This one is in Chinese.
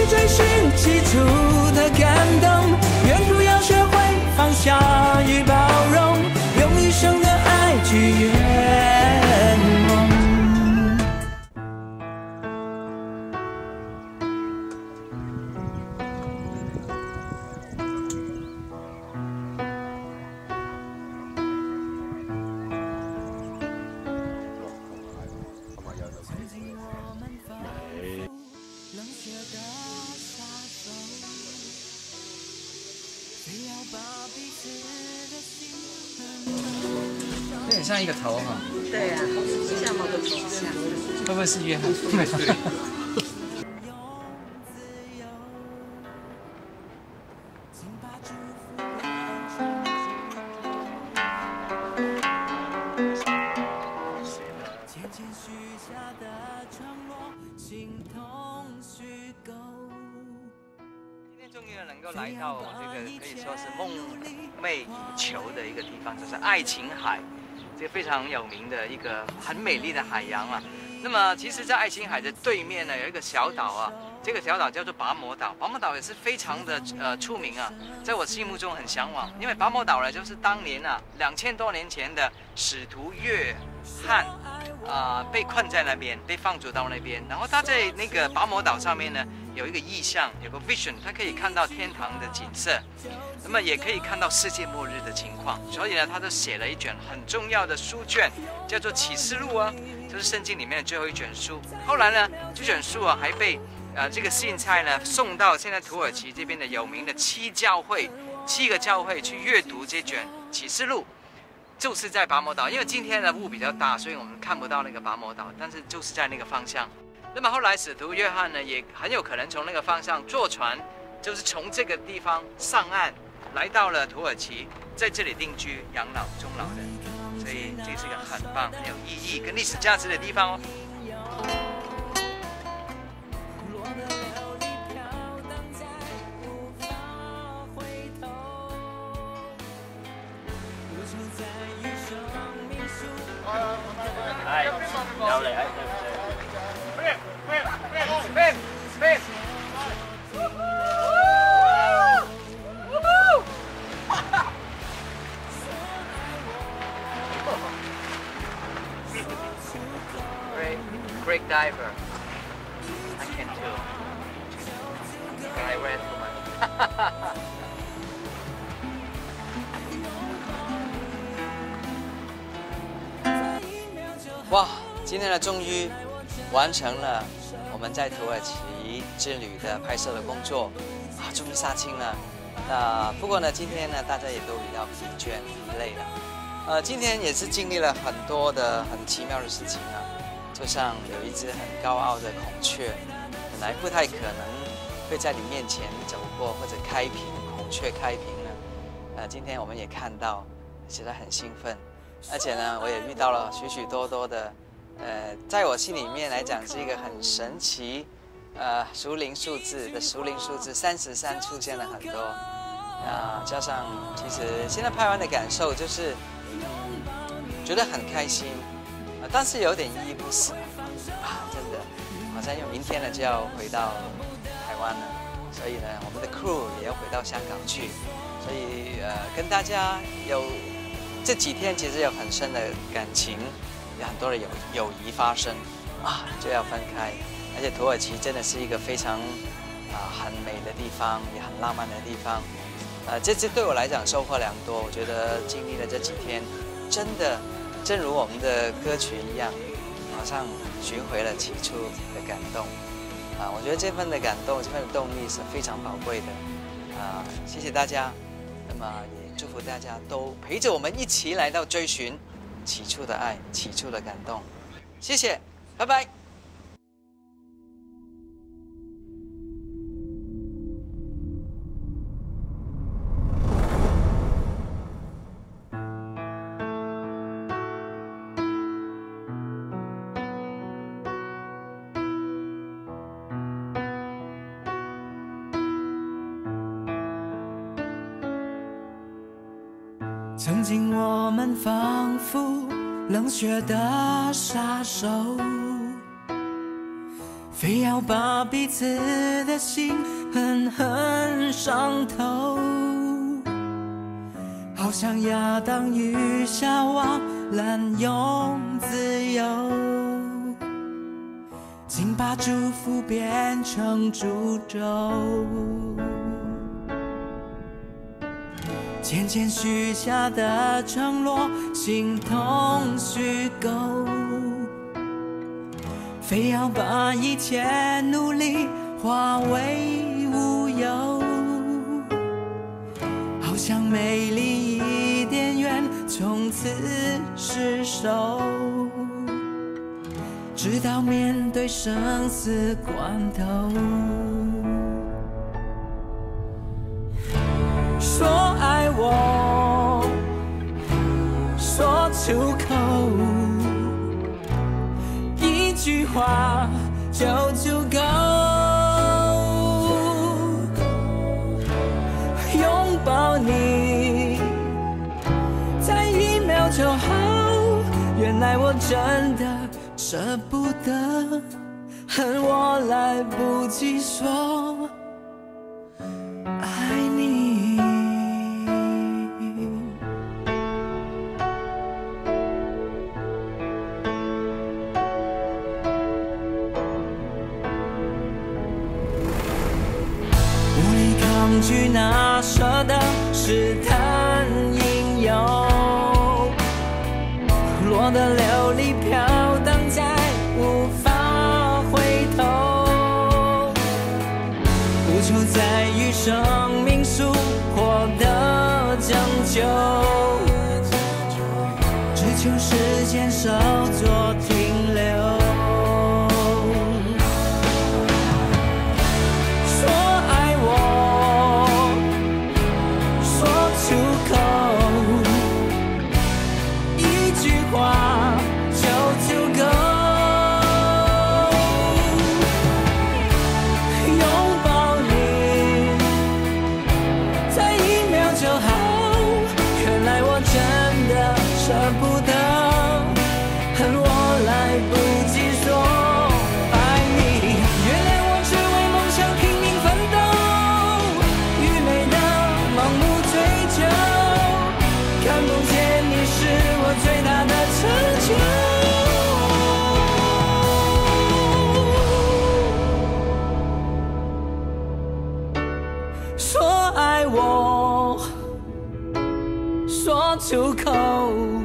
去追寻起初的感动，远途要学会放下与包容，用一生的爱去圆梦。 有点像一个头哈。 对啊，像某个头像。 会不会是约翰？ 终于能够来到这个可以说是梦寐以求的一个地方，就是爱琴海，这个非常有名的一个很美丽的海洋啊。那么其实，在爱琴海的对面呢，有一个小岛啊，这个小岛叫做拔摩岛。拔摩岛也是非常的出名啊，在我心目中很向往，因为拔摩岛呢，就是当年啊2000多年前的使徒约翰被困在那边，被放逐到那边，然后他在那个拔摩岛上面呢。有一个意象，有个 vision， 他可以看到天堂的景色，那么也可以看到世界末日的情况。所以呢，他就写了一卷很重要的书卷，叫做《启示录》啊，就是圣经里面的最后一卷书。后来呢，这卷书啊还被这个信差呢送到现在土耳其这边的有名的7个教会去阅读这卷《启示录》，就是在拔摩岛。因为今天的雾比较大，所以我们看不到那个拔摩岛，但是就是在那个方向。那么后来使徒约翰呢，也很有可能从那个方向坐船，就是从这个地方上岸，来到了土耳其，在这里定居、养老、终老的。所以这是一个很棒、很有意义跟历史价值的地方哦。有嚟喺。Great diver. I can too. But I ran too much. 哇，今天呢，终于完成了我们在土耳其之旅的拍摄的工作啊，终于杀青了。不过呢，今天呢，大家也都比较疲倦、疲累了。今天也是经历了很多的很奇妙的事情啊。就像有一只很高傲的孔雀，本来不太可能会在你面前走过或者开屏，孔雀开屏呢。今天我们也看到，觉得很兴奋，而且呢，我也遇到了许许多多的，在我心里面来讲是一个很神奇，属灵数字33出现了很多，加上其实现在拍完的感受就是，觉得很开心。但是有点依依不舍啊，真的，好像因为明天呢就要回到台湾了，所以呢，我们的 crew 也要回到香港去，所以跟大家有这几天其实有很深的感情，有很多的友谊发生啊，就要分开，而且土耳其真的是一个非常很美的地方，也很浪漫的地方，这次对我来讲收获良多，我觉得经历了这几天，真的。正如我们的歌曲一样，好像寻回了起初的感动我觉得这份的感动，这份的动力是非常宝贵的谢谢大家，那么也祝福大家都陪着我们一起来到追寻起初的爱，起初的感动。谢谢，拜拜。 曾经我们仿佛冷血的杀手， 非要把彼此的心狠狠伤透，好像亚当与夏娃滥用自由，竟把祝福变成诅咒，渐渐许下的承诺形同虚构，非要把一切努力化为乌有，好像美丽伊甸园从此失守，直到面对生死关头。说爱我，说出口，一句话就足够，拥抱你，再一秒就好。原来我真的舍不得，恨我来不及说爱你。无力抗拒那舍得试探引诱，落得流离飘荡在无法回头，无求在于生命树获得拯救，只求时间稍作停留。舍不得，恨我来不及说爱你。原来我只为梦想拼命奋斗，愚昧的盲目追求，看不见你是我最大的成就。说爱我，说出口。